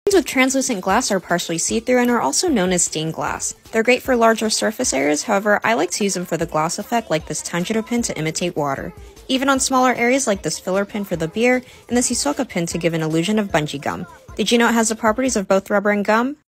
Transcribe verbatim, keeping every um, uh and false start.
Pens with translucent glass are partially see-through and are also known as stained glass. They're great for larger surface areas, however, I like to use them for the gloss effect like this Tanjiro pin to imitate water. Even on smaller areas like this filler pin for the beer and this Hisoka pin to give an illusion of bungee gum. Did you know it has the properties of both rubber and gum?